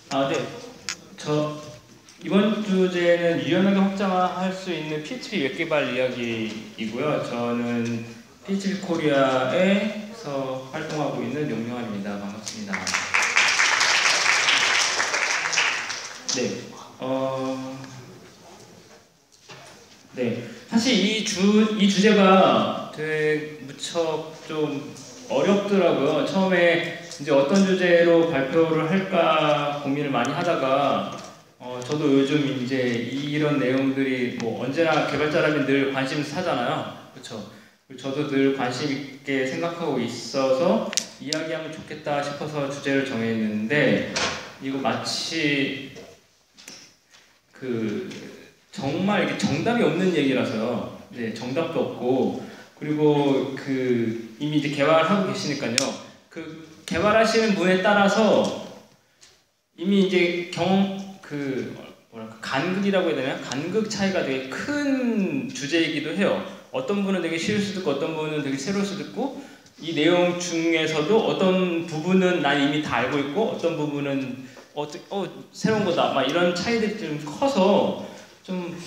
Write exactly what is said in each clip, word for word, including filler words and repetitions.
아, 네. 저 이번 주제는 유연하게 확장할 수 있는 피에이치피 웹 개발 이야기이고요. 저는 피에이치피 코리아에서 활동하고 있는 용영환입니다. 반갑습니다. 네. 어, 네. 사실 이 주, 이 주제가 되게 무척 좀 어렵더라고요. 처음에 이제 어떤 주제로 발표를 할까 고민을 많이 하다가 어, 저도 요즘 이제 이런 내용들이 뭐 언제나 개발자라면 늘 관심 사잖아요. 그렇죠? 저도 늘 관심 있게 생각하고 있어서 이야기하면 좋겠다 싶어서 주제를 정했는데 이거 마치 그 정말 이게 정답이 없는 얘기라서요. 네, 정답도 없고 그리고 그 이미 이제 개발하고 계시니까요. 그 개발하시는 분에 따라서 이미 이제 경 그 뭐랄까 간극이라고 해야 되나? 간극 차이가 되게 큰 주제이기도 해요. 어떤 분은 되게 쉬울 수도 있고 어떤 분은 되게 새로울 수도 있고 이 내용 중에서도 어떤 부분은 난 이미 다 알고 있고 어떤 부분은 어, 어 새로운 거다 막 이런 차이들이 좀 커서 좀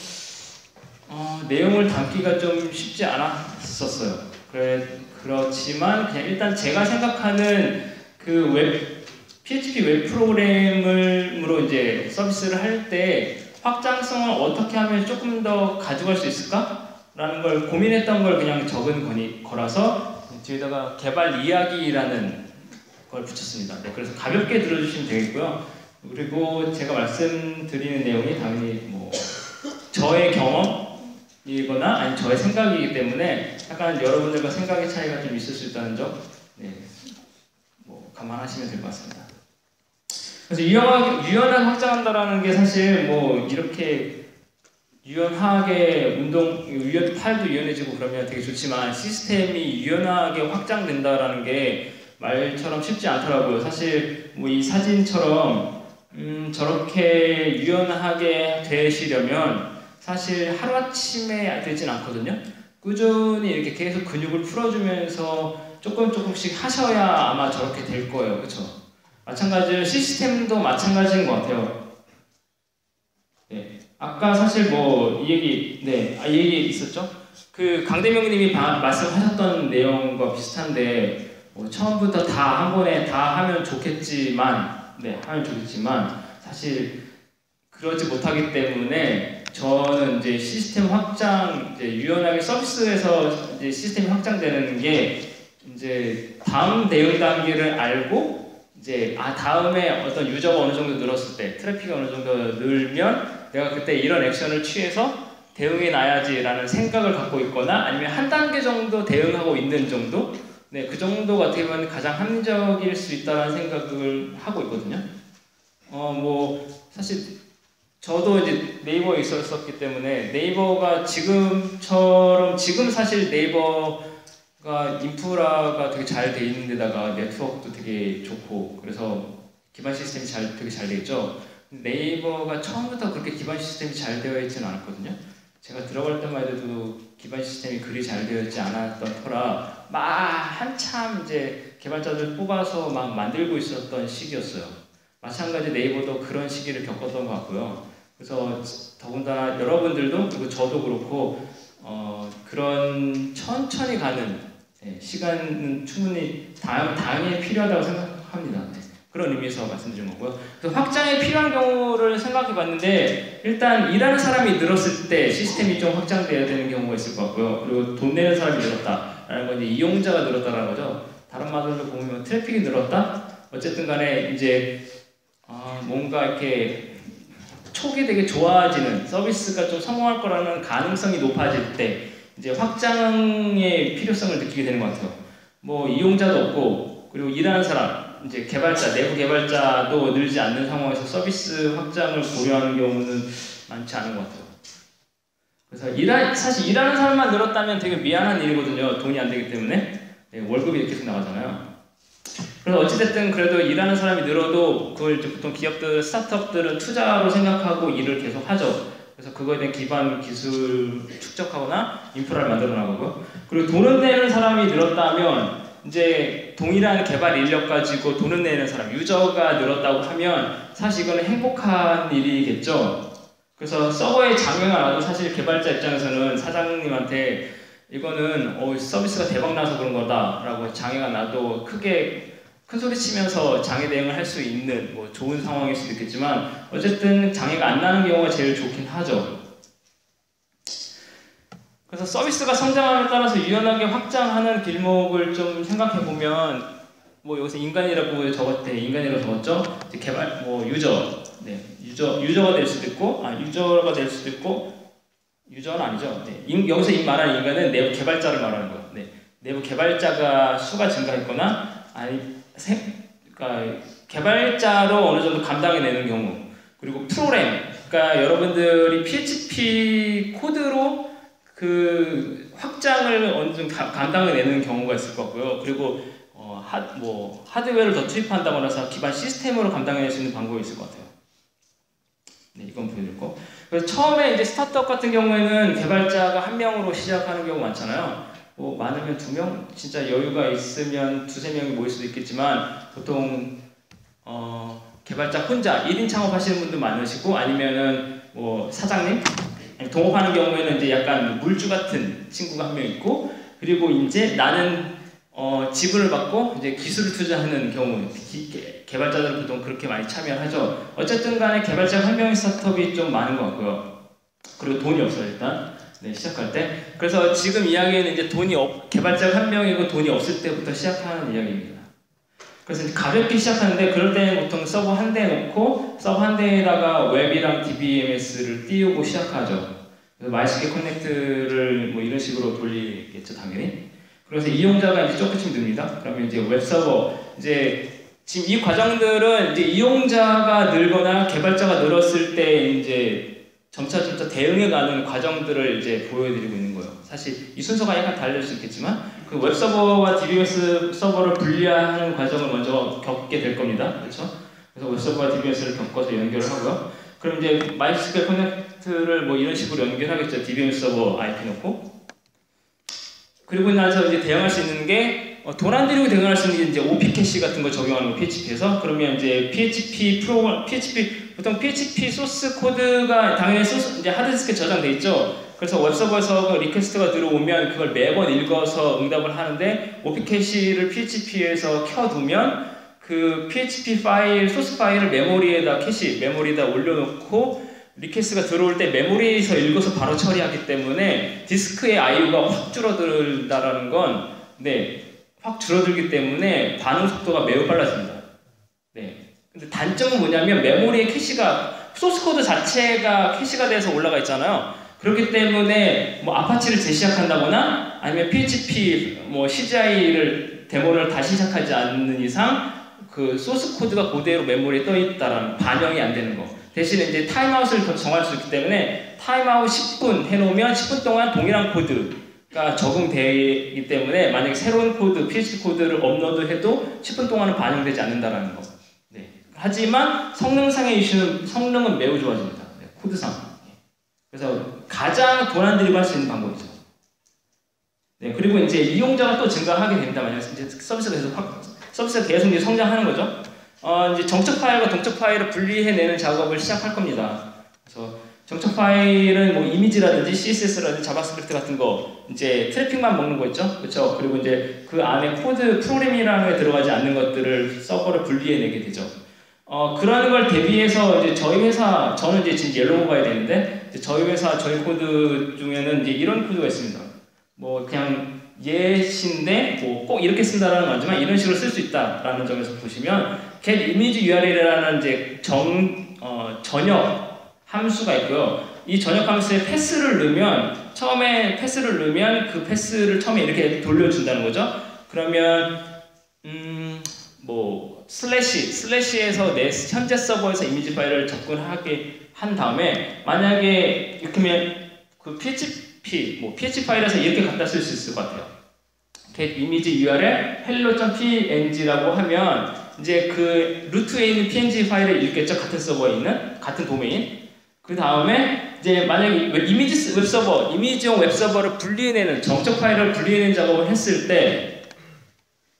어, 내용을 담기가 좀 쉽지 않았었어요. 그래 그렇지만 그냥 일단 제가 생각하는 그 웹 피에이치피 웹 프로그램으로 이제 서비스를 할 때 확장성을 어떻게 하면 조금 더 가져갈 수 있을까? 라는 걸 고민했던 걸 그냥 적은 거니, 거라서 뒤에다가 개발 이야기라는 걸 붙였습니다. 네, 그래서 가볍게 들어주시면 되겠고요. 그리고 제가 말씀드리는 내용이 당연히 뭐 저의 경험이거나 아니 저의 생각이기 때문에 약간 여러분들과 생각의 차이가 좀 있을 수 있다는 점 네, 뭐 감안하시면 될 것 같습니다. 그래서 유연하게, 유연하게 확장한다라는 게 사실 뭐 이렇게 유연하게 운동, 유연, 팔도 유연해지고 그러면 되게 좋지만 시스템이 유연하게 확장된다라는 게 말처럼 쉽지 않더라고요. 사실 뭐 이 사진처럼 음, 저렇게 유연하게 되시려면 사실 하루아침에 되진 않거든요. 꾸준히 이렇게 계속 근육을 풀어주면서 조금 조금씩 하셔야 아마 저렇게 될 거예요. 그렇죠? 마찬가지로 시스템도 마찬가지인 것 같아요. 네. 아까 사실 뭐 이 얘기, 네, 아, 이 얘기 있었죠? 그 강대명님이 말씀하셨던 내용과 비슷한데 뭐 처음부터 다 한 번에 다 하면 좋겠지만, 네, 하면 좋겠지만 사실 그러지 못하기 때문에 저는 이제 시스템 확장, 이제 유연하게 서비스에서 이제 시스템이 확장되는 게 이제 다음 대응 단계를 알고 이제 아 다음에 어떤 유저가 어느 정도 늘었을 때 트래픽이 어느 정도 늘면 내가 그때 이런 액션을 취해서 대응해 놔야지라는 생각을 갖고 있거나 아니면 한 단계 정도 대응하고 있는 정도 네, 그 정도가 어떻게 보면 가장 합리적일 수 있다는 생각을 하고 있거든요. 어 뭐 사실 저도 이제 네이버에 있었었기 때문에 네이버가 지금처럼 지금 사실 네이버 인프라가 되게 잘 돼 있는 데다가 네트워크도 되게 좋고 그래서 기반 시스템이 잘, 되게 잘 되어 있죠. 네이버가 처음부터 그렇게 기반 시스템이 잘 되어 있지는 않았거든요. 제가 들어갈 때만 해도 기반 시스템이 그리 잘 되어 있지 않았던 터라 막 한참 이제 개발자들 뽑아서 막 만들고 있었던 시기였어요. 마찬가지 네이버도 그런 시기를 겪었던 것 같고요. 그래서 더군다나 여러분들도 그리고 저도 그렇고 어, 그런 천천히 가는 네, 시간은 충분히 당, 당연히 필요하다고 생각합니다. 네, 그런 의미에서 말씀드린 거고요. 그래서 확장이 필요한 경우를 생각해 봤는데 일단 일하는 사람이 늘었을 때 시스템이 좀 확장돼야 되는 경우가 있을 것 같고요. 그리고 돈 내는 사람이 늘었다라는 건 이제 이용자가 늘었다는 거죠. 다른 말로 보면 트래픽이 늘었다? 어쨌든 간에 이제 어, 뭔가 이렇게 촉이 되게 좋아지는 서비스가 좀 성공할 거라는 가능성이 높아질 때 이제 확장의 필요성을 느끼게 되는 것 같아요. 뭐 이용자도 없고 그리고 일하는 사람, 이제 개발자, 내부 개발자도 늘지 않는 상황에서 서비스 확장을 고려하는 경우는 많지 않은 것 같아요. 그래서 일하, 사실 일하는 사람만 늘었다면 되게 미안한 일이거든요. 돈이 안 되기 때문에 네, 월급이 계속 나가잖아요. 그래서 어찌됐든 그래도 일하는 사람이 늘어도 그걸 이제 보통 기업들, 스타트업들은 투자로 생각하고 일을 계속 하죠. 그래서 그거에 대한 기반 기술 축적하거나 인프라를 만들어 나가고요. 그리고 돈을 내는 사람이 늘었다면 이제 동일한 개발 인력 가지고 돈을 내는 사람, 유저가 늘었다고 하면 사실 이거는 행복한 일이겠죠. 그래서 서버에 장애가 나도 사실 개발자 입장에서는 사장님한테 이거는 어, 서비스가 대박나서 그런 거다라고 장애가 나도 크게 큰 소리 치면서 장애 대응을 할 수 있는 뭐 좋은 상황일 수도 있겠지만 어쨌든 장애가 안 나는 경우가 제일 좋긴 하죠. 그래서 서비스가 성장함에 따라서 유연하게 확장하는 길목을 좀 생각해 보면 뭐 여기서 인간이라고 적었대 인간이라고 적었죠. 이제 개발 뭐 유저 네 유저 유저가 될 수도 있고 아 유저가 될 수도 있고 유저는 아니죠. 네, 인, 여기서 이 말하는 인간은 내부 개발자를 말하는 거예요. 네, 내부 개발자가 수가 증가했거나 아니 세, 그러니까 개발자로 어느 정도 감당해내는 경우 그리고 프로그램 그러니까 여러분들이 피에이치피 코드로 그 확장을 어느 정도 감당해내는 경우가 있을 거고요. 그리고 어, 하, 뭐 하드웨어를 더 투입한다거나 해서 기반 시스템으로 감당해낼 수 있는 방법이 있을 것 같아요. 네, 이건 보여드렸고 그래서 처음에 이제 스타트업 같은 경우에는 개발자가 한 명으로 시작하는 경우 많잖아요. 뭐 많으면 두 명, 진짜 여유가 있으면 두세 명이 모일 수도 있겠지만 보통 어, 개발자 혼자 일 인 창업하시는 분도 많으시고 아니면은 뭐 사장님 동업하는 경우에는 이제 약간 물주 같은 친구가 한 명 있고 그리고 이제 나는 어, 지분을 받고 이제 기술을 투자하는 경우 기, 개발자들은 보통 그렇게 많이 참여하죠. 어쨌든 간에 개발자 한 명의 스타트업이 좀 많은 것 같고요. 그리고 돈이 없어요 일단 네, 시작할 때. 그래서 지금 이야기는 이제 돈이 없, 개발자가 한 명이고 돈이 없을 때부터 시작하는 이야기입니다. 그래서 이제 가볍게 시작하는데 그럴 때는 보통 서버 한 대 놓고 서버 한 대에다가 웹이랑 디비엠에스를 띄우고 시작하죠. 그래서 마이스케 커넥트를 뭐 이런 식으로 돌리겠죠 당연히. 그래서 이용자가 이제 조금씩 늡니다. 그러면 이제 웹 서버 이제 지금 이 과정들은 이제 이용자가 늘거나 개발자가 늘었을 때 이제 점차 점차 대응해가는 과정들을 이제 보여드리고 있는 거예요. 사실 이 순서가 약간 다를 수 있겠지만 그 웹 서버와 디비에스 서버를 분리하는 과정을 먼저 겪게 될 겁니다. 그렇죠? 그래서 웹 서버와 디비에스를 겪어서 연결을 하고요. 그럼 이제 마이스퀘어 커넥트를 뭐 이런 식으로 연결하겠죠. 디비에스 서버 아이피 놓고. 그리고 나서 이제 대응할 수 있는 게 어, 돈 안 들이고 대응할 수 있는 게 이제 오피 캐시 같은 거 적용하는 거 피에이치피에서 그러면 이제 피에이치피 프로그램 피에이치피 보통 피에이치피 소스 코드가 당연히 소스 이제 하드디스크에 저장돼 있죠. 그래서 웹서버에서 그 리퀘스트가 들어오면 그걸 매번 읽어서 응답을 하는데 오피 캐시를 피에이치피에서 켜두면 그 피에이치피 파일 소스 파일을 메모리에다 캐시 메모리에다 올려놓고 리퀘스트가 들어올 때 메모리에서 읽어서 바로 처리하기 때문에 디스크의 아이유가 확 줄어들다라는 건 네. 확 줄어들기 때문에 반응 속도가 매우 빨라집니다. 네. 근데 단점은 뭐냐면 메모리의 캐시가 소스 코드 자체가 캐시가 돼서 올라가 있잖아요. 그렇기 때문에 뭐 아파치를 재시작한다거나 아니면 피에이치피 뭐 씨지아이를 데모를 다시 시작하지 않는 이상 그 소스 코드가 그대로 메모리에 떠 있다라는 반영이 안 되는 거. 대신에 이제 타임아웃을 정할 수 있기 때문에 타임아웃 십 분 해놓으면 십 분 동안 동일한 코드 가 적용되기 때문에 만약에 새로운 코드, 피에이치피 코드를 업로드해도 십 분 동안은 반영되지 않는다는 거. 네. 하지만 성능상의 이슈는 성능은 매우 좋아집니다. 네. 코드상. 그래서 가장 돈 안 들이고 할 수 있는 방법이죠. 네. 그리고 이제 이용자가 또 증가하게 됩니다. 만약에 이제 서비스가 계속 확, 서비스가 계속 이제 성장하는 거죠. 어, 이제 정적 파일과 동적 파일을 분리해내는 작업을 시작할 겁니다. 그래서 정적 파일은 뭐 이미지라든지 씨에스에스라든지 자바스크립트 같은 거 이제 트래픽만 먹는 거 있죠? 그렇죠? 그리고 이제 그 안에 코드 프로그래밍이라는 게 들어가지 않는 것들을 서버를 분리해내게 되죠. 어, 그러는 걸 대비해서 이제 저희 회사, 저는 이제 지금 옐로우 모바일 되는데 이제 저희 회사 저희 코드 중에는 이제 이런 코드가 있습니다. 뭐 그냥 예시인데 뭐 꼭 이렇게 쓴다라는 건 아니지만 이런 식으로 쓸 수 있다라는 점에서 보시면 get image 유알엘이라는 이제 정 어, 전역 함수가 있고요. 이 전역 함수에 패스를 넣으면 처음에 패스를 넣으면 그 패스를 처음에 이렇게 돌려준다는 거죠. 그러면 음, 뭐 슬래시 슬래시에서 내 현재 서버에서 이미지 파일을 접근하게 한 다음에 만약에 이렇게 하면 그 피에이치피 뭐 피에이치피 파일에서 이렇게 갖다 쓸 수 있을 것 같아요. get image 유알엘 hello.png라고 하면 이제 그 루트에 있는 피엔지 파일을 읽겠죠. 같은 서버에 있는 같은 도메인. 그 다음에 이제 만약에 이미지 웹서버, 이미지용 웹서버를 분리해내는 정적 파일을 분리해내는 작업을 했을 때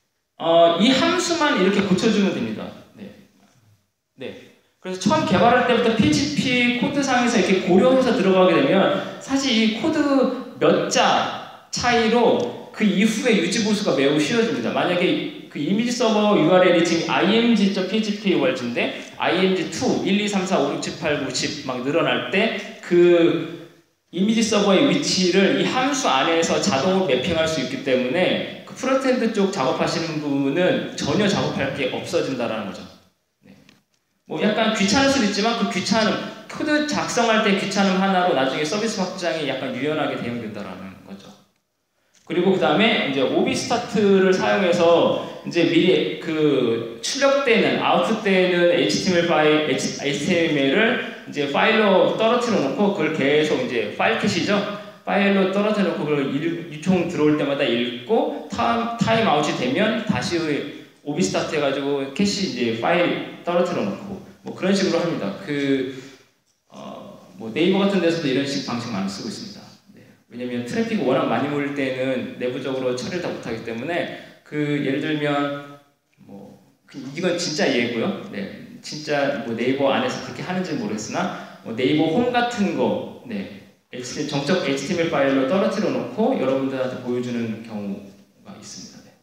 이 함수만 이렇게 고쳐주면 됩니다. 네. 네. 그래서 처음 개발할 때부터 피에이치피 코드상에서 이렇게 고려해서 들어가게 되면 사실 이 코드 몇 자 차이로 그 이후에 유지 보수가 매우 쉬워집니다. 만약에 그 이미지 서버 유알엘이 지금 img.php 유알지인데 img 이, 일, 이, 삼, 사, 오, 육, 칠, 팔, 구, 십 막 늘어날 때 그 이미지 서버의 위치를 이 함수 안에서 자동으로 매핑할 수 있기 때문에 그 프론트엔드 쪽 작업하시는 분은 전혀 작업할 게 없어진다라는 거죠. 네. 뭐 약간 귀찮을 수도 있지만 그 귀찮음, 코드 작성할 때 귀찮음 하나로 나중에 서비스 확장이 약간 유연하게 대응된다라는 거죠. 그리고 그 다음에 이제 오비스타트를 사용해서 이제 미리 그 출력되는 아웃풋되는 에이치티엠엘 파일, 에이치티엠엘을 이제 파일로 떨어뜨려 놓고 그걸 계속 이제 파일 캐시죠. 파일로 떨어뜨려 놓고 그걸 유통 들어올 때마다 읽고 타임, 타임 아웃이 되면 다시 오비스타트 해가지고 캐시 이제 파일 떨어뜨려 놓고 뭐 그런 식으로 합니다. 그 어, 뭐 네이버 같은 데서도 이런 식 방식 많이 쓰고 있습니다. 네. 왜냐면 트래픽이 워낙 많이 몰릴 때는 내부적으로 처리를 다 못하기 때문에 그 예를 들면 뭐 이건 진짜 예고요. 네. 진짜 뭐 네이버 안에서 그렇게 하는지 모르겠으나 뭐 네이버 홈 같은 거 네. 정적 에이치티엠엘 파일로 떨어뜨려 놓고 여러분들한테 보여주는 경우가 있습니다. 네.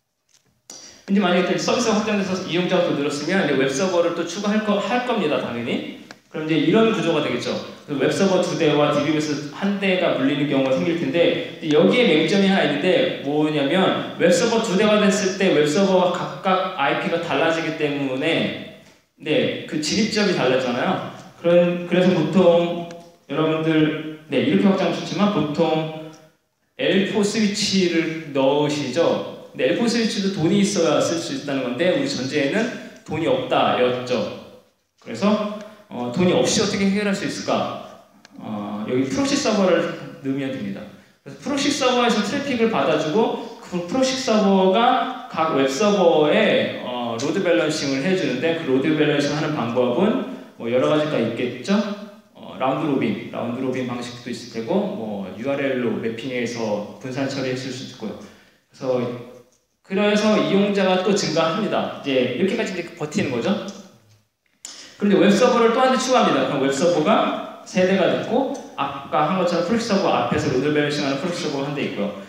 이제 만약에 서비스가 확장돼서 이용자가 또 늘었으면 이제 웹서버를 또 추가할 거, 할 겁니다. 당연히. 그럼 이제 이런 구조가 되겠죠. 웹서버 두 대와 디비에스 한 대가 물리는 경우가 생길 텐데 여기에 맹점이 하나 있는데 뭐냐면 웹서버 두 대가 됐을 때 웹서버가 각각 아이피가 달라지기 때문에 네, 그 진입점이 달랐잖아요. 그런, 그래서 보통 여러분들 네, 이렇게 확장하면 좋지만 보통 엘 포 스위치를 넣으시죠. 근데 엘 포 스위치도 돈이 있어야 쓸 수 있다는 건데 우리 전제에는 돈이 없다였죠. 그래서 어, 돈이 없이 어떻게 해결할 수 있을까? 어, 여기 프록시 서버를 넣으면 됩니다. 그래서 프록시 서버에서 트래픽을 받아주고 그 프록시 서버가 각 웹서버에 어, 로드 밸런싱을 해주는데 그 로드 밸런싱 하는 방법은 뭐 여러 가지가 있겠죠? 어, 라운드 로빈, 라운드 로빈 방식도 있을 테고 뭐 유알엘로 매핑해서 분산 처리했을 수도 있고요. 그래서 그래서 이용자가 또 증가합니다. 이제 이렇게까지 이제 버티는 거죠. 그런데 웹서버를 또 한 대 추가합니다. 그럼 웹서버가 세 대가 됐고 아까 한 것처럼 프록시 서버 앞에서 로드 밸런싱하는 프록시 서버가 한 대 있고요.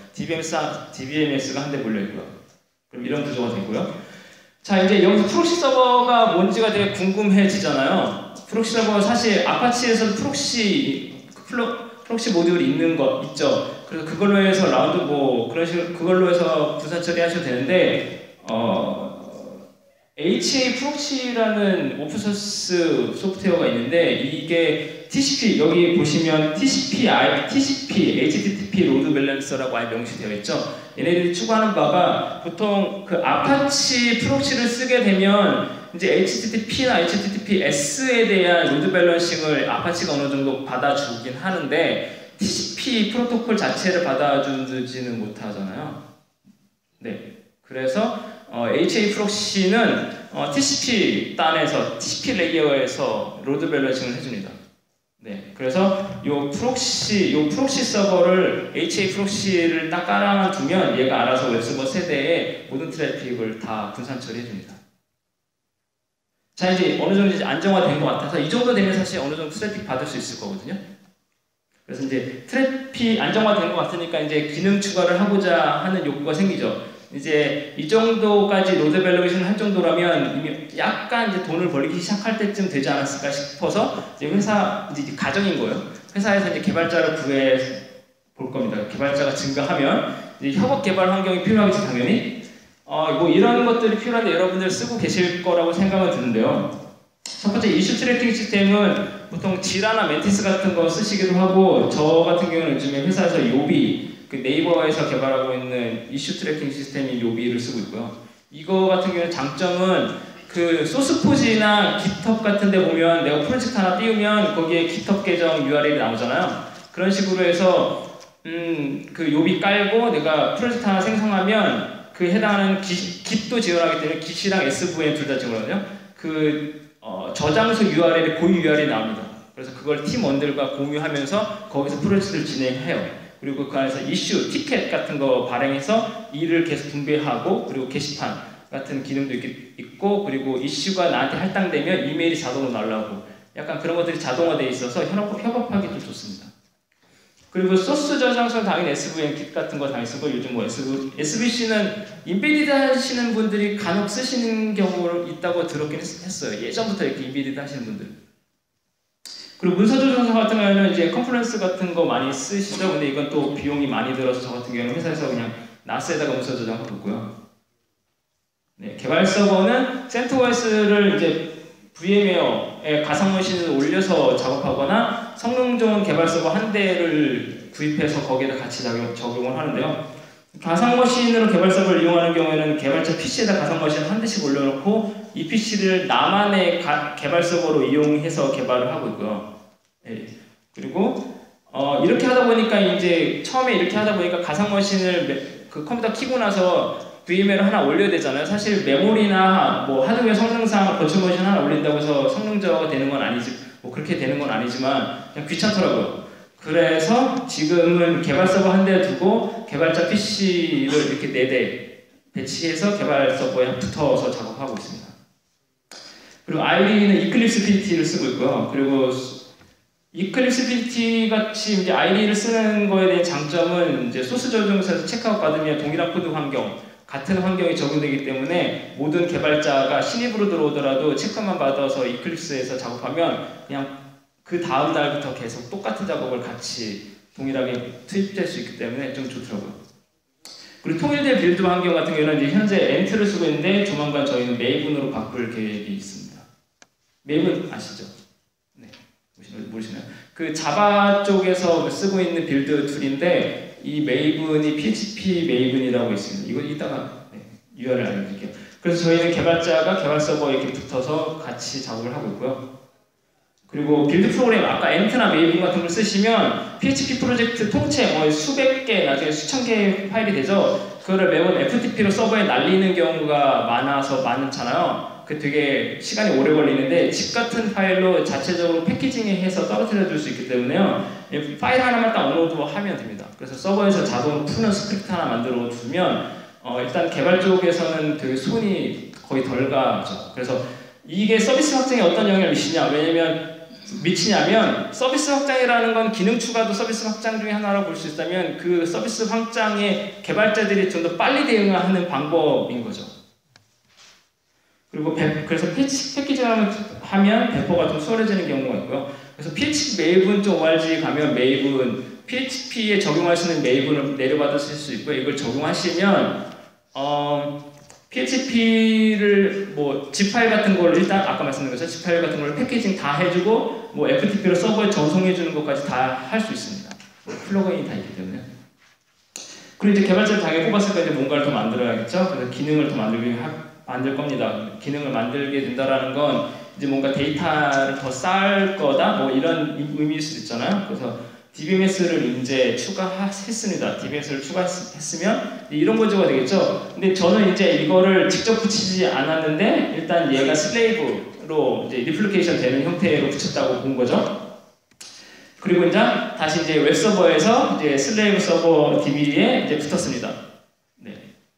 디비엠에스가 한 대 몰려 있고요. 그럼 이런 구조가 되고요. 자, 이제 여기서 프록시 서버가 뭔지가 되게 궁금해지잖아요. 프록시 서버가 사실 아파치에서 프록시 프록시 모듈이 있는 거 있죠. 그래서 그걸로 해서 라운드 뭐 그런 식으로 그걸로 해서 분산 처리하셔도 되는데 어. 에이치에이 프록시라는 오픈소스 소프트웨어가 있는데 이게 티씨피 여기 보시면 티씨피, 티씨피, 에이치티티피 로드 밸런서라고 아예 명시되어 있죠. 얘네들이 추구하는 바가 보통 그 아파치 프록시를 쓰게 되면 이제 에이치티티피나 에이치티티피에스에 대한 로드 밸런싱을 아파치가 어느 정도 받아주긴 하는데 티씨피 프로토콜 자체를 받아주지는 못하잖아요. 네, 그래서 어, 에이치에이 프록시는 어, 티씨피 단에서 티씨피 레이어에서 로드 밸런싱을 해줍니다. 네, 그래서 요 프록시, 요 프록시 서버를 에이치에이 프록시를 딱 깔아두면 얘가 알아서 웹서버 세대에 모든 트래픽을 다 분산 처리해줍니다. 자, 이제 어느 정도 이제 안정화된 것 같아서 이 정도 되면 사실 어느 정도 트래픽 받을 수 있을 거거든요. 그래서 이제 트래픽 안정화된 것 같으니까 이제 기능 추가를 하고자 하는 욕구가 생기죠. 이제 이 정도까지 로드 밸런싱을 할 정도라면 이미 약간 이제 돈을 벌기 시작할 때쯤 되지 않았을까 싶어서 이제 회사 이제 가정인 거예요. 회사에서 이제 개발자를 구해 볼 겁니다. 개발자가 증가하면 이제 협업 개발 환경이 필요하겠죠, 당연히. 어, 뭐 이런 것들이 필요한데 여러분들 쓰고 계실 거라고 생각은 드는데요. 첫 번째 이슈 트래킹 시스템은 보통 지라나 멘티스 같은 거 쓰시기도 하고 저 같은 경우는 요즘에 회사에서 요비 그 네이버에서 개발하고 있는 이슈 트래킹 시스템인 요비를 쓰고 있고요. 이거 같은 경우는 장점은 그 소스포지나 깃헙 같은 데 보면 내가 프로젝트 하나 띄우면 거기에 깃헙 계정 유알엘이 나오잖아요. 그런 식으로 해서 음, 그 요비 깔고 내가 프로젝트 하나 생성하면 그 해당하는 깃, 깃도 지원하기 때문에 깃이랑 에스브이엠 둘 다 지원하거든요. 그 어, 저장소 유알엘이 고유 유알엘이 나옵니다. 그래서 그걸 팀원들과 공유하면서 거기서 프로젝트를 진행해요. 그리고 그 안에서 이슈, 티켓 같은 거 발행해서 일을 계속 분배하고 그리고 게시판 같은 기능도 있고, 그리고 이슈가 나한테 할당되면 이메일이 자동으로 날라오고, 약간 그런 것들이 자동화되어 있어서 협업, 협업하기도 좋습니다. 그리고 소스 저장소는 당연히 에스브이엔 킷 같은 거 당연히 쓰고, 요즘 뭐 에스브이씨는 인베디드 하시는 분들이 간혹 쓰시는 경우가 있다고 들었긴 했어요. 예전부터 이렇게 인베디드 하시는 분들. 그리고 문서 저장소 같은 경우에는 이제 컨퍼런스 같은 거 많이 쓰시죠. 근데 이건 또 비용이 많이 들어서 저 같은 경우는 회사에서 그냥 나스에다가 문서 저장하고 있고요. 네, 개발 서버는 센트오에스를 이제 브이엠웨어에 가상 머신을 올려서 작업하거나 성능 좋은 개발 서버 한 대를 구입해서 거기에다 같이 작용, 적용을 하는데요. 가상 머신으로 개발 서버를 이용하는 경우에는 개발자 피씨에다 가상 머신 한 대씩 올려놓고 이 피씨를 나만의 가, 개발 서버로 이용해서 개발을 하고 있고요. 네. 그리고 어, 이렇게 하다 보니까 이제 처음에 이렇게 하다 보니까 가상 머신을 매, 그 컴퓨터 키고 나서 브이엠웨어를 하나 올려야 되잖아요. 사실 메모리나 뭐 하드웨어 성능상 버추얼 머신 하나 올린다고 해서 성능 저하가 되는 건 아니지, 뭐 그렇게 되는 건 아니지만 그냥 귀찮더라고요. 그래서 지금은 개발 서버 한 대 두고 개발자 피씨를 이렇게 네 대 배치해서 개발 서버에 붙어서 작업하고 있습니다. 그리고 아이디이는 이클립스 피디티를 쓰고 있고요. 그리고 이클립스 피디티 같이 이제 아이디이를 쓰는 거에 대한 장점은 이제 소스 저장소에서 체크아웃 받으면 동일한 코드 환경, 같은 환경이 적용되기 때문에 모든 개발자가 신입으로 들어오더라도 체크만 받아서 이클립스에서 작업하면 그냥 그 다음 날부터 계속 똑같은 작업을 같이 동일하게 투입될 수 있기 때문에 좀 좋더라고요. 그리고 통일된 빌드 환경 같은 경우는 이제 현재 엔트를 쓰고 있는데 조만간 저희는 메이븐으로 바꿀 계획이 있습니다. 메이븐 아시죠? 네, 모르시나요? 그 자바 쪽에서 쓰고 있는 빌드 툴인데 이 메이븐이 피에이치피 메이븐이라고 있습니다. 이거 이따가 네, 유알을 알려드릴게요. 그래서 저희는 개발자가 개발 서버에 이렇게 붙어서 같이 작업을 하고 있고요. 그리고 빌드 프로그램, 아까 엔트나 메이븐 같은 걸 쓰시면 피에이치피 프로젝트 통째 뭐 수백 개, 나중에 수천 개의 파일이 되죠. 그거를 매번 에프티피로 서버에 날리는 경우가 많아서 많잖아요. 그 되게 시간이 오래 걸리는데 집 같은 파일로 자체적으로 패키징해서 떨어뜨려 줄 수 있기 때문에요. 파일 하나만 딱 업로드하면 됩니다. 그래서 서버에서 자동으로 푸는 스크립트 하나 만들어 주면 어, 일단 개발 쪽에서는 되게 손이 거의 덜 가죠. 그래서 이게 서비스 확장에 어떤 영향을 미치냐? 왜냐면 미치냐면 서비스 확장이라는 건 기능 추가도 서비스 확장 중에 하나라고 볼 수 있다면 그 서비스 확장에 개발자들이 좀 더 빨리 대응하는 방법인 거죠. 그리고 배, 그래서 패치, 패키징을 하면 배포가 좀 수월해지는 경우가 있고요. 그래서 피에이치피 메이븐 쪽 오알지 가면 메이븐, 피에이치피에 적용할 수 있는 메이븐을 내려받으실 수 있고요. 이걸 적용하시면 어, 피에이치피를 뭐 zip 파일 같은 걸 일단 아까 말씀드린 것처럼 zip 파일 같은 걸 패키징 다 해주고 뭐 에프티피로 서버에 전송해주는 것까지 다 할 수 있습니다. 플러그인이 다 있기 때문에. 그리고 이제 개발자를 당연히 뽑았으니까 이제 뭔가를 더 만들어야겠죠. 그래서 기능을 더 만들기 하, 만들 겁니다. 기능을 만들게 된다라는 건 이제 뭔가 데이터를 더 쌓을 거다 뭐 이런 의미일 수도 있잖아요. 그래서 디비엠에스를 이제 추가했습니다. 디비엠에스를 추가했으면 이런 거조가 되겠죠. 근데 저는 이제 이거를 직접 붙이지 않았는데 일단 얘가 슬레이브로 이제 리플리케이션 되는 형태로 붙였다고 본 거죠. 그리고 이제 다시 이제 웹 서버에서 이제 슬레이브 서버 디비에 이제 붙었습니다. 네.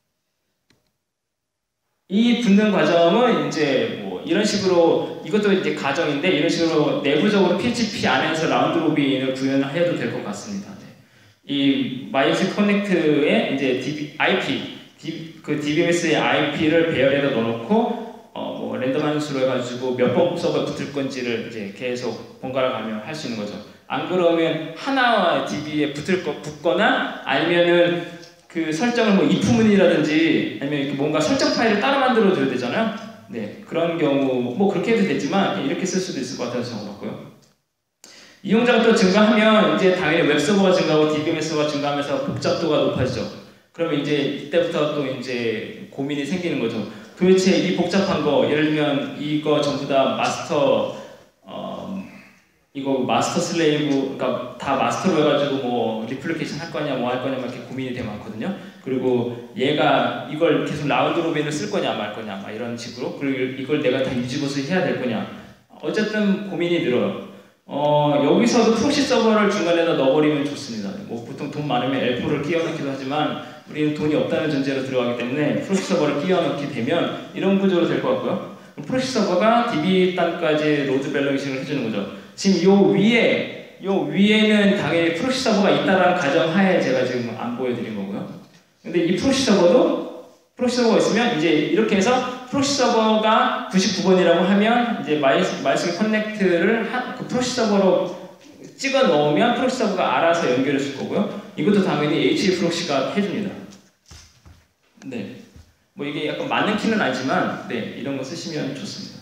이 붙는 과정은 이제 뭐 이런 식으로 이것도 이제 가정인데 이런 식으로 내부적으로 피에이치피 안에서 라운드 로빈을 구현해도 될 것 같습니다. 네. 이 마이오스 커넥트에 이제 디비, 아이피 디, 그 디비엠에스의 아이피를 배열에다 넣어놓고 어, 뭐 랜덤한 수로 해가지고 몇 번 서버에 붙을 건지를 이제 계속 번갈아 가며 할 수 있는 거죠. 안 그러면 하나와 디비에 붙을 거 붙거나 아니면은 그 설정을 뭐 if문이라든지 아니면 이렇게 뭔가 설정 파일을 따로 만들어 줘야 되잖아요. 네, 그런 경우 뭐 그렇게 해도 되지만 이렇게 쓸 수도 있을 것 같아서 적어봤고요. 이용자가 또 증가하면 이제 당연히 웹서버가 증가하고 디비엠에스가 증가하면서 복잡도가 높아지죠. 그러면 이제 이때부터 또 이제 고민이 생기는 거죠. 도대체 이 복잡한 거, 예를 들면 이거 전부 다 마스터 어, 이거 마스터 슬레이브, 그러니까 다 마스터로 해가지고 뭐 리플리케이션 할 거냐 뭐 할 거냐 막 이렇게 고민이 되게 많거든요. 그리고 얘가 이걸 계속 라운드 로빈을 쓸 거냐 말 거냐 막 이런 식으로, 그리고 이걸 내가 다 유지보수 해야 될 거냐, 어쨌든 고민이 늘어요. 어, 여기서도 프록시 서버를 중간에다 넣어버리면 좋습니다. 뭐 보통 돈 많으면 엘포를 끼워넣기도 하지만 우리는 돈이 없다는 전제로 들어가기 때문에 프로시 서버를 끼워 넣게 되면 이런 구조로 될 것 같고요. 프로시 서버가 디비 단까지 로드 밸런싱을 해주는 거죠. 지금 요 위에 요 위에는 당연히 프로시 서버가 있다라는 가정하에 제가 지금 안 보여드린 거고요. 근데 이 프로시 서버도 프로시 서버가 있으면 이제 이렇게 해서 프로시 서버가 구십구 번이라고 하면 이제 마이스큐엘 커넥트를 한, 그 프로시 서버로 찍어 넣으면 프로시 서버가 알아서 연결해 줄 거고요. 이것도 당연히 에이치 프로시가 해줍니다. 네. 뭐 이게 약간 맞는 키는 아니지만, 네. 이런 거 쓰시면 좋습니다.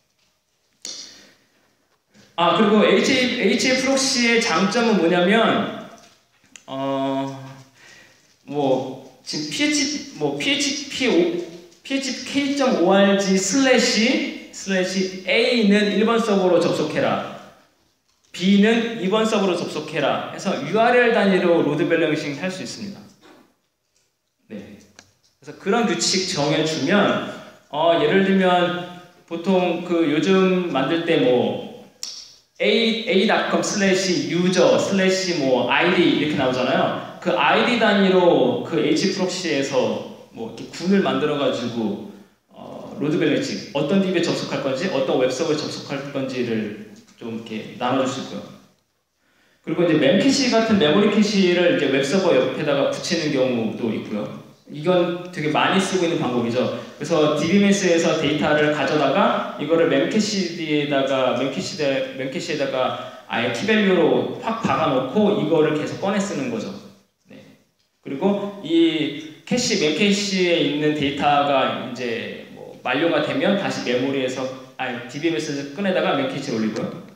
아, 그리고 에이치, 에이치 프로시의 장점은 뭐냐면, 어, 뭐, 지금 php, 뭐, php, phpk.org 슬래시, 슬래시 A는 일 번 서버로 접속해라. B는 이 번 서버로 접속해라 해서 유알엘 단위로 로드 밸런싱 할 수 있습니다. 네. 그래서 그런 규칙 정해주면 어, 예를 들면 보통 그 요즘 만들 때 뭐 a a.com 슬래시 유저 슬래시 뭐 아이디 이렇게 나오잖아요. 그 아이디 단위로 그 H 프록시에서 뭐 이렇게 군을 만들어 가지고 어, 로드 밸런싱 어떤 디비에 접속할 건지 어떤 웹 서버에 접속할 건지를 좀 이렇게 나눠줄 수 있고요. 그리고 이제 멤캐시 같은 메모리 캐시를 이제 웹서버 옆에다가 붙이는 경우도 있고요. 이건 되게 많이 쓰고 있는 방법이죠. 그래서 디비메스에서 데이터를 가져다가 이거를 멤캐시에다가 멤캐시에, 멤캐시에다가 아예 키밸류로 확 박아놓고 이거를 계속 꺼내 쓰는 거죠. 네. 그리고 이 캐시, 멤캐시에 있는 데이터가 이제 뭐 만료가 되면 다시 메모리에서 아니 디비엠에스에서 꺼내다가 멤캐시에 올리고요.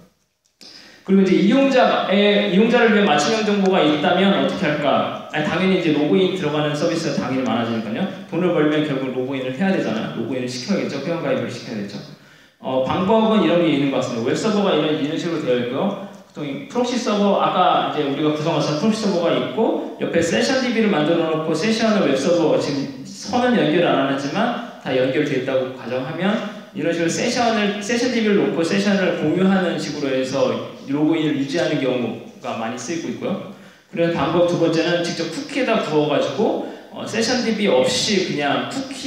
그리고 이제 이용자의, 이용자를 위한 맞춤형 정보가 있다면 어떻게 할까? 아니, 당연히 이제 로그인 들어가는 서비스가 당연히 많아지니까요. 돈을 벌면 결국 로그인을 해야 되잖아요. 로그인을 시켜야겠죠. 회원가입을 시켜야겠죠. 어, 방법은 이런 게 있는 것 같습니다. 웹서버가 이런, 이런 식으로 되어 있고요. 보통 프록시 서버, 아까 이제 우리가 구성해서 프록시 서버가 있고 옆에 세션 디비를 만들어 놓고 세션을 웹서버, 지금 선은 연결을 안 하지만 다 연결되어 있다고 가정하면 이런 식으로 세션을, 세션 디비를 놓고 세션을 공유하는 식으로 해서 로그인을 유지하는 경우가 많이 쓰이고 있고요. 그래서 방법 두 번째는 직접 쿠키에다 부어가지고 어, 세션 디비 없이 그냥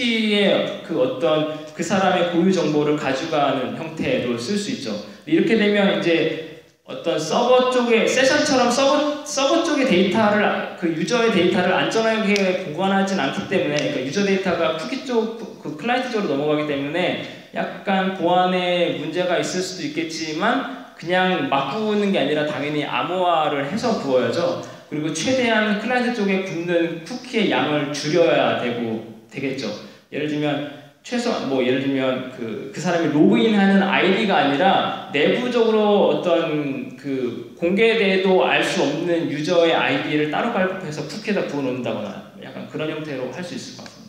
쿠키의 그 어떤 그 사람의 고유 정보를 가져가는 형태로 쓸 수 있죠. 이렇게 되면 이제 어떤 서버 쪽에 세션처럼 서버 서버 쪽의 데이터를 그 유저의 데이터를 안전하게 보관하진 않기 때문에 그러니까 유저 데이터가 쿠키 쪽 그 클라이언트 쪽으로 넘어가기 때문에 약간 보안에 문제가 있을 수도 있겠지만 그냥 막 부으는 게 아니라 당연히 암호화를 해서 부어야죠. 그리고 최대한 클라이언트 쪽에 굽는 쿠키의 양을 줄여야 되고 되겠죠. 예를 들면 최소 뭐 예를 들면 그, 그 사람이 로그인하는 아이디가 아니라 내부적으로 어떤 그 공개돼도 알 수 없는 유저의 아이디를 따로 발급해서 쿠키에다 부어 놓는다거나 약간 그런 형태로 할 수 있을 것 같습니다.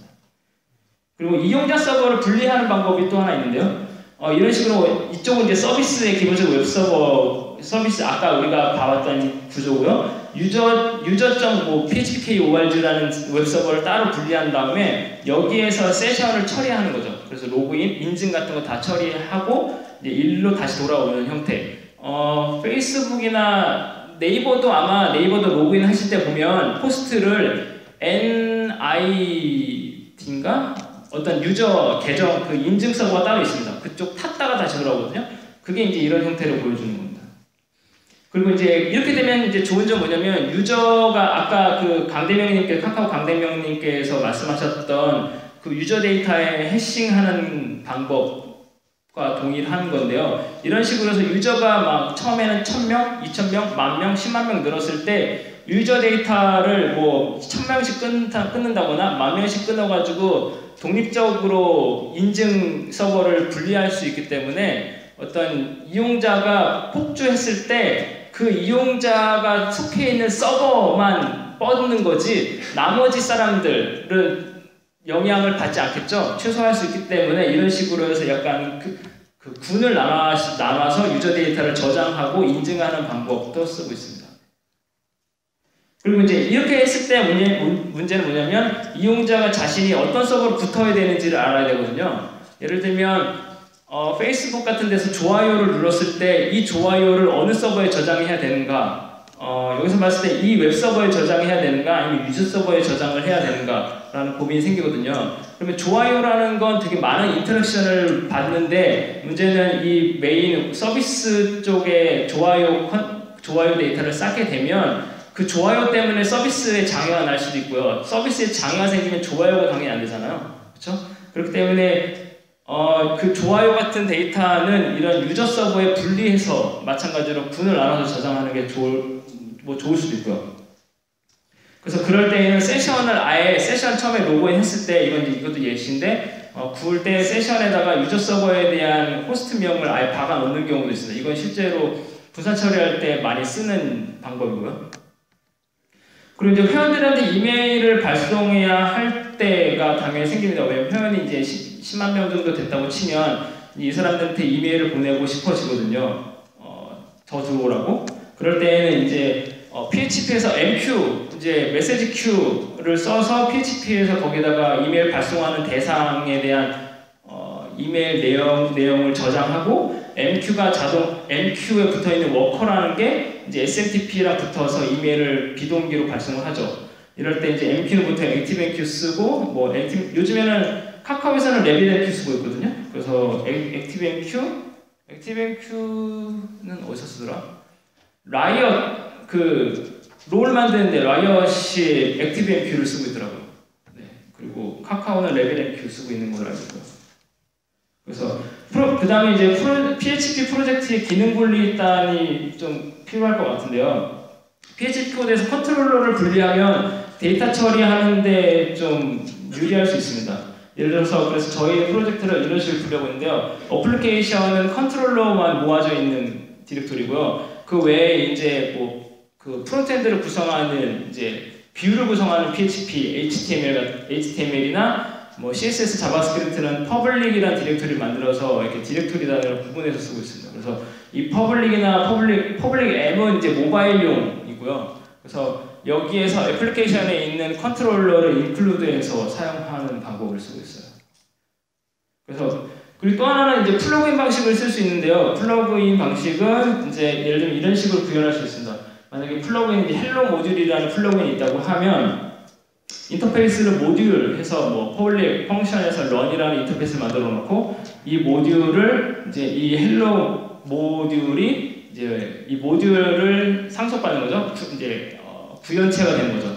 그리고 이용자 서버를 분리하는 방법이 또 하나 있는데요. 어, 이런 식으로 이쪽은 이제 서비스의 기본적인 웹서버 서비스 아까 우리가 봐왔던 구조고요. 유저 유저점 뭐 phpk.org라는 웹서버를 따로 분리한 다음에 여기에서 세션을 처리하는 거죠. 그래서 로그인, 인증 같은 거 다 처리하고 이제 일로 다시 돌아오는 형태. 어, 페이스북이나 네이버도 아마 네이버도 로그인 하실 때 보면 포스트를 엔아이디인가? 어떤 유저 계정 그 인증 서버가 따로 있습니다. 그쪽 탔다가 다시 돌아오거든요. 그게 이제 이런 형태로 보여주는 겁니다. 그리고 이제 이렇게 되면 이제 좋은 점 뭐냐면 유저가 아까 그 강대명님께 카카오 강대명님께서 말씀하셨던 그 유저 데이터에 해싱하는 방법과 동일한 건데요. 이런 식으로 해서 유저가 막 처음에는 천 명, 이천 명, 만 명, 십만 명 늘었을 때 유저 데이터를 뭐 천 명씩 끊다, 끊는다거나 만 명씩 끊어가지고 독립적으로 인증 서버를 분리할 수 있기 때문에 어떤 이용자가 폭주했을 때 그 이용자가 속해 있는 서버만 뻗는 거지 나머지 사람들은 영향을 받지 않겠죠. 최소화할 수 있기 때문에 이런 식으로 해서 약간 그, 그 군을 나눠, 나눠서 유저 데이터를 저장하고 인증하는 방법도 쓰고 있습니다. 그리고 이제 이렇게 했을 때 문제, 문제는 뭐냐면 이용자가 자신이 어떤 서버로 붙어야 되는지를 알아야 되거든요. 예를 들면 어, 페이스북 같은 데서 좋아요를 눌렀을 때 이 좋아요를 어느 서버에 저장해야 되는가 어, 여기서 봤을 때 이 웹서버에 저장해야 되는가 아니면 유저 서버에 저장을 해야 되는가 라는 고민이 생기거든요. 그러면 좋아요라는 건 되게 많은 인터랙션을 받는데 문제는 이 메인 서비스 쪽에 좋아요, 좋아요 데이터를 쌓게 되면 그 좋아요 때문에 서비스에 장애가 날 수도 있고요. 서비스에 장애가 생기면 좋아요가 당연히 안 되잖아요. 그렇죠? 그렇기 때문에 어, 그 좋아요 같은 데이터는 이런 유저 서버에 분리해서 마찬가지로 분을 나눠서 저장하는 게 좋을, 뭐 좋을 수도 있고요. 그래서 그럴 때에는 세션을 아예 세션 처음에 로그인 했을 때 이건 이것도 예시인데 어, 구울 때 세션에다가 유저 서버에 대한 호스트명을 아예 박아 놓는 경우도 있습니다. 이건 실제로 분산 처리할 때 많이 쓰는 방법이고요. 그리고 이제 회원들한테 이메일을 발송해야 할 때가 당연히 생깁니다. 왜냐면 회원이 이제 십만 명 정도 됐다고 치면 이 사람들한테 이메일을 보내고 싶어지거든요. 어, 더 들어오라고. 그럴 때에는 이제 어, 피에이치피에서 엠큐, 이제 메시지 큐를 써서 피에이치피에서 거기다가 이메일 발송하는 대상에 대한 어, 이메일 내용, 내용을 저장하고 엠큐가 자동, 엠큐에 붙어있는 워커라는 게 이제 에스엠티피랑 붙어서 이메일을 비동기로 발송을 하죠. 이럴 때 이제 엠큐는 보통 액티브엠큐 쓰고, 뭐, 액티브, 요즘에는 카카오에서는 래빗엠큐 쓰고 있거든요. 그래서 액티브엠큐? 액티브엠큐는 어디서 쓰더라? 라이엇, 그, 롤 만드는데 라이엇이 액티브엠큐를 쓰고 있더라고요. 네. 그리고 카카오는 래빗엠큐 쓰고 있는 걸로 알고 있고요. 그래서 프로, 그 다음에 이제 프로, 피에이치피 프로젝트의 기능 분리단이 좀 필요할 것 같은데요. 피에이치피 코드에서 컨트롤러를 분리하면 데이터 처리하는데 좀 유리할 수 있습니다. 예를 들어서 그래서 저희 프로젝트를 이런 식으로 분류하고 있는데요. 어플리케이션은 컨트롤러만 모아져 있는 디렉토리고요. 그 외에 이제 뭐 그 프론트엔드를 구성하는 이제 뷰를 구성하는 피에이치피, 에이치티엠엘, 에이치티엠엘이나 뭐 씨에스에스, 자바스크립트는 퍼블릭이라는 디렉토리를 만들어서 이렇게 디렉토리 단위로 구분해서 쓰고 있습니다. 그래서 이 퍼블릭이나 퍼블릭, 퍼블릭 M은 이제 모바일용이고요. 그래서 여기에서 애플리케이션에 있는 컨트롤러를 인클루드해서 사용하는 방법을 쓰고 있어요. 그래서 그리고 또 하나는 이제 플러그인 방식을 쓸 수 있는데요. 플러그인 방식은 이제 예를 들면 이런 식으로 구현할 수 있습니다. 만약에 플러그인 이제 헬로 모듈이라는 플러그인이 있다고 하면 인터페이스를 모듈 해서 뭐 퍼블릭 펑션에서 런이라는 인터페이스를 만들어 놓고 이 모듈을 이제 이 헬로 모듈이 이제 이 모듈을 상속받는 거죠. 이제 어, 구현체가 되는 거죠.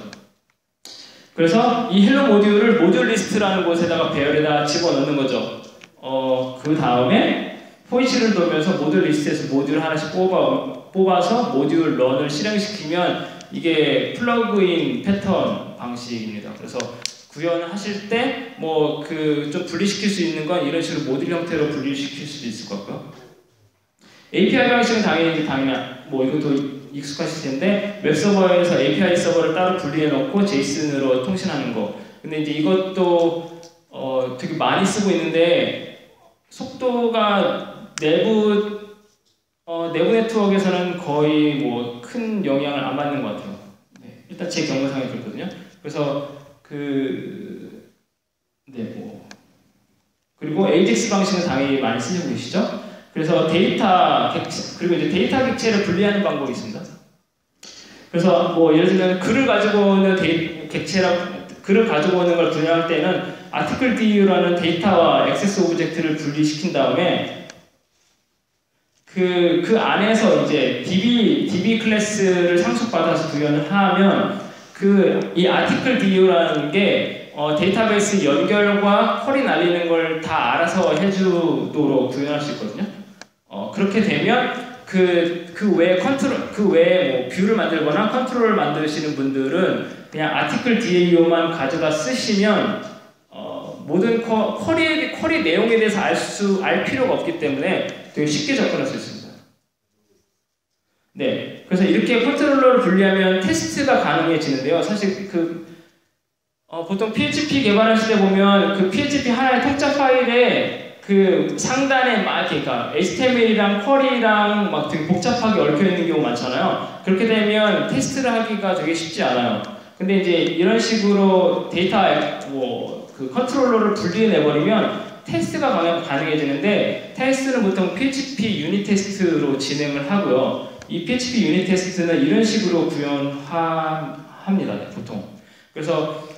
그래서 이 헬로 모듈을 모듈 리스트라는 곳에다가 배열에다 집어넣는 거죠. 어, 그 다음에 포이치를 돌면서 모듈 리스트에서 모듈 하나씩 뽑아, 뽑아서 모듈 런을 실행시키면 이게 플러그인 패턴 방식입니다. 그래서 구현하실 때 뭐 그 좀 분리시킬 수 있는 건 이런 식으로 모듈 형태로 분리시킬 수도 있을 것 같고요. 에이피아이 방식은 당연히 당연히 뭐 이것도 익숙하실 텐데 웹서버에서 에이피아이 서버를 따로 분리해 놓고 제이슨으로 통신하는 거. 근데 이제 이것도 어 되게 많이 쓰고 있는데 속도가 내부 어 내부 네트워크에서는 거의 뭐 큰 영향을 안 받는 것 같아요. 네, 일단 제 경험상에 그렇거든요. 그래서 그 네 뭐 그리고 에이젝스 방식은 당연히 많이 쓰시고 계시죠. 그래서 데이터 객체 그리고 이제 데이터 객체를 분리하는 방법이 있습니다. 그래서 뭐 예를 들면 글을 가지고 오는 데이, 객체라 글을 가지고 오는 걸 분류할 때는 아티클 디유라는 데이터와 액세스 오브젝트를 분리시킨 다음에 그, 그 안에서 이제 디비, 디비 클래스를 상속받아서 구현을 하면 그, 이 article du라는 게 어, 데이터베이스 연결과 쿼리 날리는 걸 다 알아서 해주도록 구현할 수 있거든요. 어, 그렇게 되면 그, 그 외에 컨트롤, 그 외에 뭐 뷰를 만들거나 컨트롤을 만드시는 분들은 그냥 article di만 가져다 쓰시면 어, 모든 쿼, 쿼리, 쿼리 내용에 대해서 알 수, 알 필요가 없기 때문에 되게 쉽게 접근할 수 있습니다. 네, 그래서 이렇게 컨트롤러를 분리하면 테스트가 가능해지는데요. 사실 그 어, 보통 피에이치피 개발하실 때 보면 그 피에이치피 하나의 통짜 파일에 그 상단에 막 이렇게 그러니까 에이치티엠엘이랑 쿼리랑 막 되게 복잡하게 얽혀 있는 경우 많잖아요. 그렇게 되면 테스트를 하기가 되게 쉽지 않아요. 근데 이제 이런 식으로 데이터 뭐 그 컨트롤러를 분리해 내버리면 테스트가 가능해지는데 테스트는 보통 피에이치피 유닛 테스트로 진행을 하고요. 이 피에이치피 유닛 테스트는 이런 식으로 구현합니다. 네, 보통. 그래서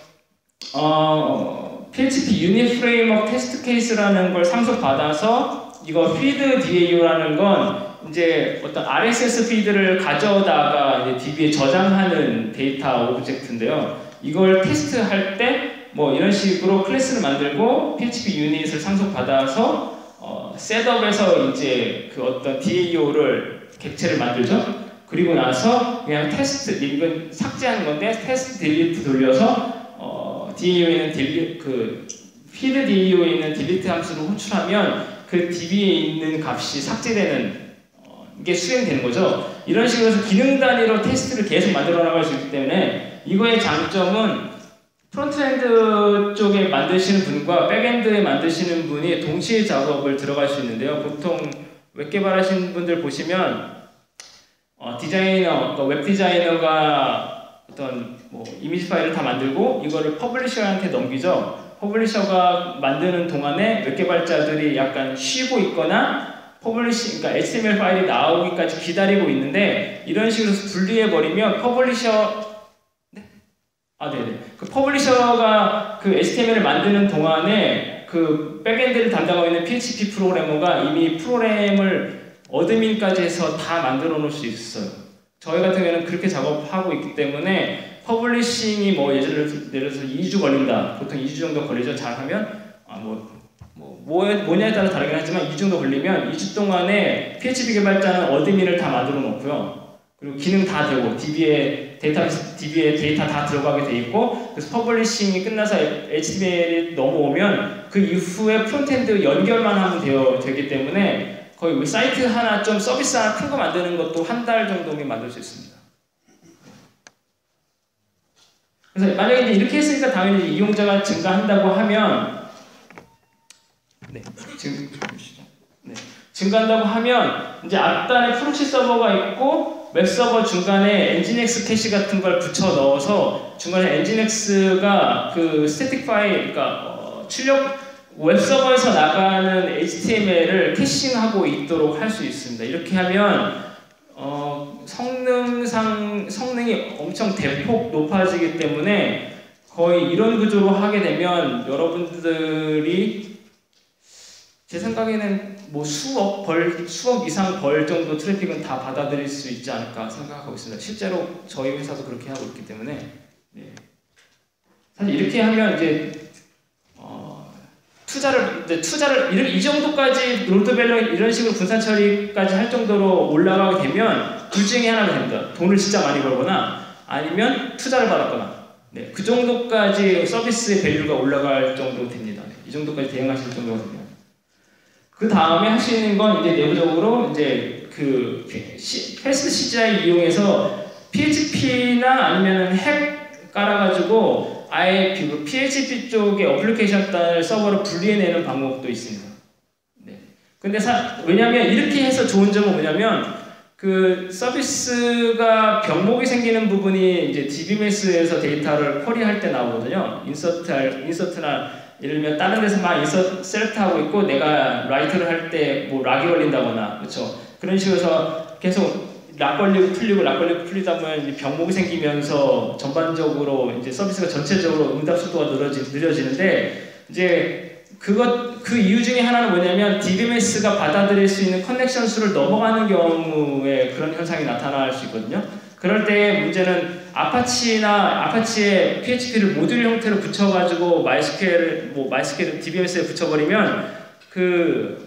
어, 피에이치피 유닛 프레임워크 테스트 케이스라는 걸 상속받아서 이거 feed 디에이오라는 건 이제 어떤 알에스에스 피드를 가져다가 이제 디비에 저장하는 데이터 오브젝트인데요. 이걸 테스트할 때 뭐 이런 식으로 클래스를 만들고 피에이치피 유닛을 상속받아서 어, 셋업에서 이제 그 어떤 디에이오를 객체를 만들죠. 그리고 나서 그냥 테스트, 이건 삭제하는 건데 테스트 딜리트 돌려서 어, 디에이오에는 딜리, 그 feed 디에이오에 있는 딜리트 함수를 호출하면 그 디비에 있는 값이 삭제되는 이게 수행되는 거죠. 이런 식으로 해서 기능 단위로 테스트를 계속 만들어 나갈 수 있기 때문에 이거의 장점은 프론트엔드 쪽에 만드시는 분과 백엔드에 만드시는 분이 동시에 작업을 들어갈 수 있는데요. 보통 웹 개발하시는 분들 보시면 어, 디자이너, 그러니까 웹 디자이너가 어떤 뭐 이미지 파일을 다 만들고 이거를 퍼블리셔한테 넘기죠. 퍼블리셔가 만드는 동안에 웹 개발자들이 약간 쉬고 있거나 퍼블리싱, 그러니까 에이치티엠엘 파일이 나오기까지 기다리고 있는데 이런 식으로 분리해 버리면 퍼블리셔, 네? 아, 네네. 그 퍼블리셔가 그 에이치티엠엘을 만드는 동안에 그 백엔드를 담당하고 있는 피에이치피 프로그래머가 이미 프로그램을 어드민까지 해서 다 만들어 놓을 수 있어요. 저희 같은 경우에는 그렇게 작업하고 있기 때문에 퍼블리싱이 뭐 예를 들어서 이 주 걸린다. 보통 이 주 정도 걸리죠. 잘하면 아, 뭐 뭐, 뭐냐에 따라 다르긴 하지만 이 주 정도 걸리면 이 주 동안에 피에이치피 개발자는 어드민을 다 만들어 놓고요. 그리고 기능 다 되고 디비에 데이터, 디비에 데이터 다 들어가게 돼 있고 그래서 퍼블리싱이 끝나서 에이치티엠엘이 넘어오면 그 이후에 프론트엔드 연결만 하면 되어, 되기 때문에 거의 우리 사이트 하나 좀 서비스 하나 큰 거 만드는 것도 한 달 정도면 만들 수 있습니다. 그래서 만약에 이제 이렇게 했으니까 당연히 이용자가 증가한다고 하면 네, 지금 네, 증가한다고 하면 이제 앞단에 프록시 서버가 있고 웹 서버 중간에 엔진엑스 캐시 같은 걸 붙여 넣어서 중간에 엔진엑스가 그 스태틱 파일, 그러니까 어, 출력 웹 서버에서 나가는 에이치티엠엘을 캐싱하고 있도록 할 수 있습니다. 이렇게 하면 어, 성능상 성능이 엄청 대폭 높아지기 때문에 거의 이런 구조로 하게 되면 여러분들이 제 생각에는 뭐 수억 벌, 수억 이상 벌 정도 트래픽은 다 받아들일 수 있지 않을까 생각하고 있습니다. 실제로 저희 회사도 그렇게 하고 있기 때문에 네. 사실 이렇게 하면 이제 어, 투자를 이제 투자를 이런 이 정도까지 롤드 밸류 이런 식으로 분산 처리까지 할 정도로 올라가게 되면 둘 중에 하나가 됩니다. 돈을 진짜 많이 벌거나 아니면 투자를 받았거나 네, 그 정도까지 서비스의 밸류가 올라갈 정도 됩니다. 네, 이 정도까지 대응하실 정도가 됩니다. 그 다음에 할 수 있는 건 이제 내부적으로 이제 그 패스트 씨지아이 이용해서 피에이치피나 아니면 핵 깔아가지고 아예 그 피에이치피 쪽의 어플리케이션 단을 서버로 분리해내는 방법도 있습니다. 네. 근데 사, 왜냐면 이렇게 해서 좋은 점은 뭐냐면 그 서비스가 병목이 생기는 부분이 이제 디비메스에서 데이터를 쿼리할 때 나오거든요. 인서트, 인서트나 예를 들면 다른 데서 막 인서 셀렉트하고 있고 내가 라이트를 할 때 뭐 락이 걸린다거나 그렇죠. 그런 식으로 해서 계속 락 걸리고 풀리고 락 걸리고 풀리다 보면 이제 병목이 생기면서 전반적으로 이제 서비스가 전체적으로 응답 속도가 늘어지, 느려지는데 이제 그것 그 이유 중에 하나는 뭐냐면 디비메스가 받아들일 수 있는 커넥션 수를 넘어가는 경우에 그런 현상이 나타날 수 있거든요. 그럴 때 문제는 아파치나 아파치에 피에이치피를 모듈 형태로 붙여가지고 마이스큐엘을 뭐 마이스큐엘 디비에스에 붙여버리면 그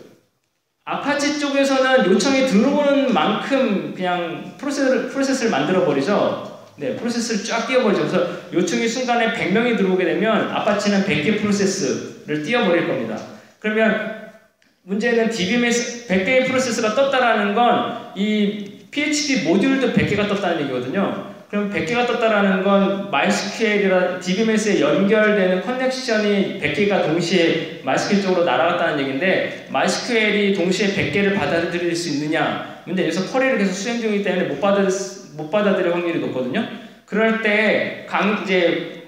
아파치 쪽에서는 요청이 들어오는 만큼 그냥 프로세스를 프로세스를 만들어 버리죠. 네, 프로세스를 쫙 띄워버리죠. 그래서 요청이 순간에 백 명이 들어오게 되면 아파치는 백 개 프로세스를 띄워버릴 겁니다. 그러면 문제는 디비에스 백 개의 프로세스가 떴다라는 건 이 피에이치피 모듈도 백 개가 떴다는 얘기거든요. 그럼 백 개가 떴다라는 건 마이스큐엘이랑 디비에스에 연결되는 커넥션이 백 개가 동시에 마이스큐엘 쪽으로 날아갔다는 얘기인데 마이스큐엘이 동시에 백 개를 받아들일 수 있느냐 문제 여기서 쿼리를 계속 수행 중이기 때문에 못 받을 못 받아들일 확률이 높거든요. 그럴 때 강 이제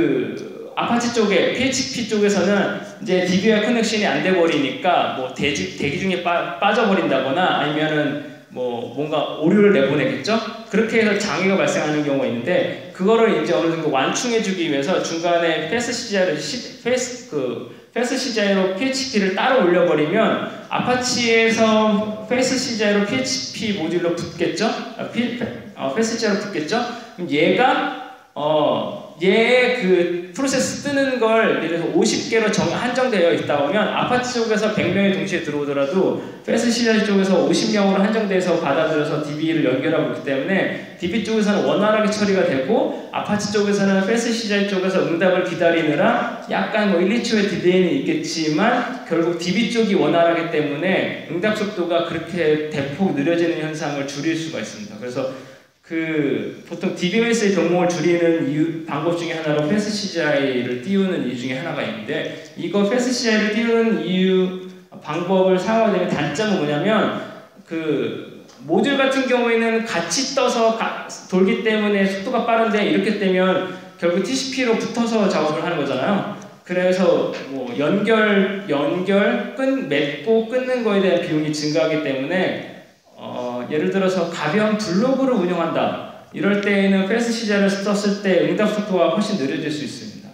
그 아파치 쪽에 피에이치피 쪽에서는 이제 디비와 커넥션이 안 돼 버리니까 뭐 대기, 대기 중에 빠, 빠져버린다거나 아니면은 뭐 뭔가 오류를 내보내겠죠? 그렇게 해서 장애가 발생하는 경우가 있는데 그거를 이제 어느 정도 완충해주기 위해서 중간에 패스 씨지아이를 패스 그 패스 씨지아이로 피에이치피를 따로 올려버리면 아파치에서 패스 씨지아이로 피에이치피 모듈로 붙겠죠? 아, 피, 어, 패스 씨지아이로 붙겠죠? 그럼 얘가 어 얘의 그 프로세스 뜨는 걸 예를 들어서 오십 개로 정, 한정되어 있다 보면 아파치 쪽에서 백 명이 동시에 들어오더라도 패스 씨지아이 쪽에서 오십 명으로 한정돼서 받아들여서 디비를 연결하고 있기 때문에 디비 쪽에서는 원활하게 처리가 되고 아파치 쪽에서는 패스 씨지아이 쪽에서 응답을 기다리느라 약간 뭐 일, 이 초의 딜레이는 있겠지만 결국 디비 쪽이 원활하기 때문에 응답 속도가 그렇게 대폭 느려지는 현상을 줄일 수가 있습니다. 그래서 그 보통 디비오에스의 병목을 줄이는 이유, 방법 중에 하나로 패스 씨지아이를 띄우는 이유 중에 하나가 있는데 이거 패스 씨지아이를 띄우는 이유 방법을 사용하게 되면 단점은 뭐냐면 그 모듈 같은 경우에는 같이 떠서 가, 돌기 때문에 속도가 빠른데 이렇게 되면 결국 티씨피로 붙어서 작업을 하는 거잖아요. 그래서 뭐 연결 연결 끈 맺고 끊는 거에 대한 비용이 증가하기 때문에 어, 예를 들어서 가벼운 블로그를 운영한다. 이럴 때에는 패스 씨지아이를 썼을 때 응답 속도가 훨씬 느려질 수 있습니다.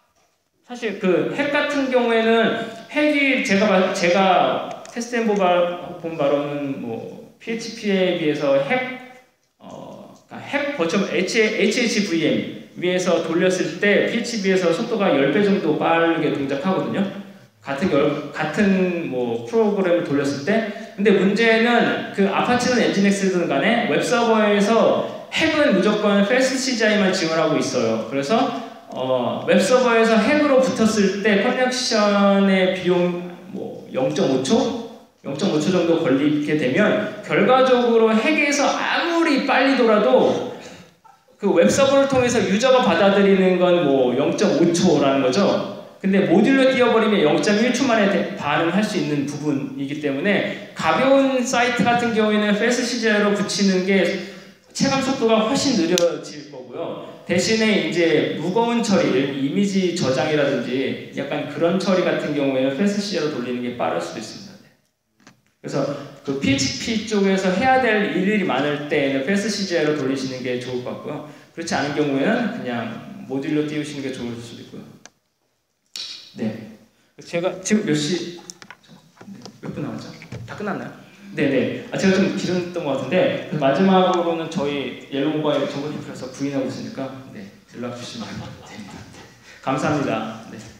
사실 그 핵 같은 경우에는 핵이 제가 제가 테스트해 본 바로는 뭐 피에이치피에 비해서 핵 어, 핵 버전 에이치에이치브이엠 위에서 돌렸을 때 피에이치피에서 속도가 십 배 정도 빠르게 동작하거든요. 같은 결, 같은 뭐 프로그램을 돌렸을 때. 근데 문제는 그 아파치든 엔진엑스든 간에 웹서버에서 핵은 무조건 패스 씨지아이만 지원하고 있어요. 그래서 어, 웹서버에서 핵으로 붙었을 때 커넥션의 비용 뭐 영 점 오 초? 영 점 오 초 정도 걸리게 되면 결과적으로 핵에서 아무리 빨리 돌아도 그 웹서버를 통해서 유저가 받아들이는 건 뭐 영 점 오 초라는 거죠. 근데 모듈로 띄워버리면 영 점 일 초 만에 반응할 수 있는 부분이기 때문에 가벼운 사이트 같은 경우에는 패스 씨지아이로 붙이는 게 체감 속도가 훨씬 느려질 거고요. 대신에 이제 무거운 처리, 이미지 저장이라든지 약간 그런 처리 같은 경우에는 패스 씨지아이로 돌리는 게 빠를 수도 있습니다. 그래서 그 피에이치피 쪽에서 해야 될 일이 많을 때에는 패스 씨지아이로 돌리시는 게 좋을 것 같고요. 그렇지 않은 경우에는 그냥 모듈로 띄우시는 게 좋을 수도 있고요. 네. 제가 지금 몇 시, 몇 분 남았죠? 다 끝났나요? 네네. 아, 제가 좀 길었던 것 같은데, 마지막으로는 저희 옐로우모바일 정보 캠프에서 부인하고 있으니까, 네. 연락 주시면 됩니다. 감사합니다. 네.